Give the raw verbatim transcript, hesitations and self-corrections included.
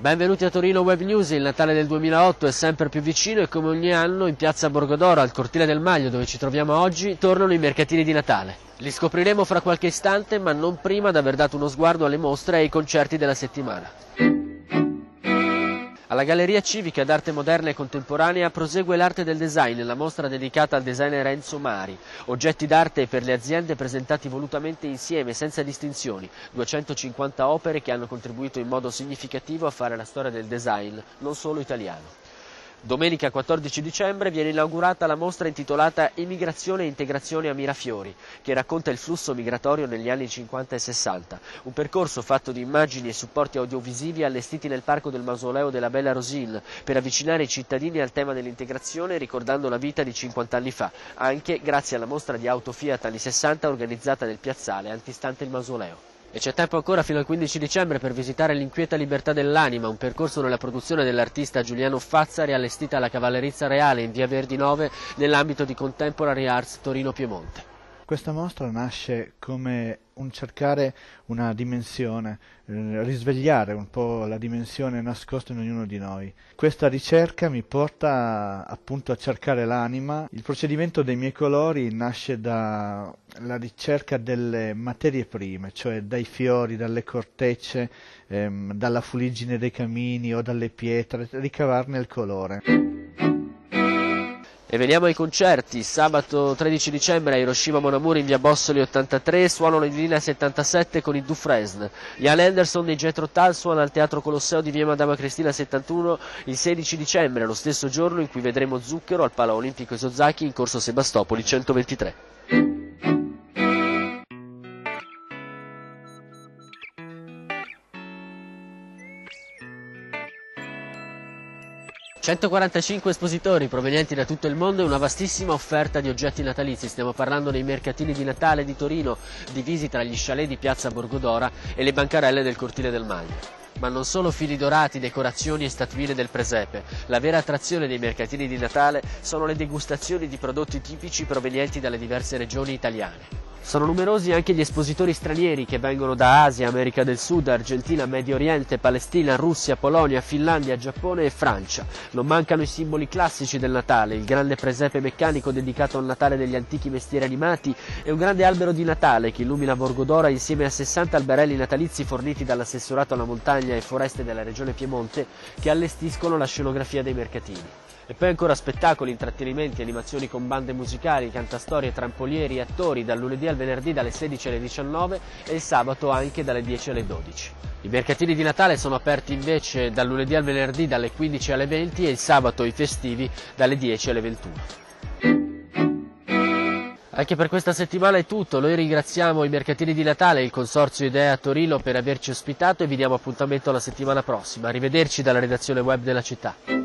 Benvenuti a Torino Web News. Il Natale del duemilaotto è sempre più vicino e come ogni anno in piazza Borgodoro, al cortile del Maglio dove ci troviamo oggi, tornano i mercatini di Natale. Li scopriremo fra qualche istante, ma non prima di aver dato uno sguardo alle mostre e ai concerti della settimana. Alla Galleria Civica d'Arte Moderna e Contemporanea prosegue l'arte del design, la mostra dedicata al designer Enzo Mari. Oggetti d'arte per le aziende presentati volutamente insieme, senza distinzioni. duecentocinquanta opere che hanno contribuito in modo significativo a fare la storia del design, non solo italiano. Domenica quattordici dicembre viene inaugurata la mostra intitolata Immigrazione e integrazione a Mirafiori, che racconta il flusso migratorio negli anni cinquanta e sessanta, un percorso fatto di immagini e supporti audiovisivi allestiti nel parco del mausoleo della Bella Rosine per avvicinare i cittadini al tema dell'integrazione ricordando la vita di cinquanta anni fa, anche grazie alla mostra di auto Fiat anni sessanta organizzata nel piazzale antistante il mausoleo. E c'è tempo ancora fino al quindici dicembre per visitare l'Inquieta Libertà dell'Anima, un percorso nella produzione dell'artista Giuliano Fazzari allestita alla Cavallerizza Reale in via Verdi nove nell'ambito di Contemporary Arts Torino Piemonte. Questa mostra nasce come un cercare una dimensione, eh, risvegliare un po' la dimensione nascosta in ognuno di noi. Questa ricerca mi porta appunto a cercare l'anima. Il procedimento dei miei colori nasce dalla ricerca delle materie prime, cioè dai fiori, dalle cortecce, ehm, dalla fuliggine dei camini o dalle pietre, ricavarne il colore. E veniamo ai concerti. Sabato tredici dicembre a Hiroshima Mon Amour in via Bossoli ottantatré suonano in linea settantasette con i Dufresne. Ian Anderson e Jethro Tull suonano al Teatro Colosseo di via Madama Cristina settantuno il sedici dicembre, lo stesso giorno in cui vedremo Zucchero al Pala Olimpico Isozaki in corso Sebastopoli centoventitré. centoquarantacinque espositori provenienti da tutto il mondo e una vastissima offerta di oggetti natalizi. Stiamo parlando dei mercatini di Natale di Torino, divisi tra gli chalet di piazza Borgodora e le bancarelle del cortile del Maglio. Ma non solo fili dorati, decorazioni e statuine del presepe. La vera attrazione dei mercatini di Natale sono le degustazioni di prodotti tipici provenienti dalle diverse regioni italiane. Sono numerosi anche gli espositori stranieri che vengono da Asia, America del Sud, Argentina, Medio Oriente, Palestina, Russia, Polonia, Finlandia, Giappone e Francia. Non mancano i simboli classici del Natale, il grande presepe meccanico dedicato al Natale degli antichi mestieri animati e un grande albero di Natale che illumina Borgodora insieme a sessanta alberelli natalizi forniti dall'assessorato alla montagna e foreste della regione Piemonte che allestiscono la scenografia dei mercatini. E poi ancora spettacoli, intrattenimenti, animazioni con bande musicali, cantastorie, trampolieri e attori dal lunedì al venerdì dalle sedici alle diciannove e il sabato anche dalle dieci alle dodici. I mercatini di Natale sono aperti invece dal lunedì al venerdì dalle quindici alle venti e il sabato i festivi dalle dieci alle ventuno. Anche per questa settimana è tutto, noi ringraziamo i mercatini di Natale e il Consorzio Idea Torino per averci ospitato e vi diamo appuntamento la settimana prossima. Arrivederci dalla redazione web della città.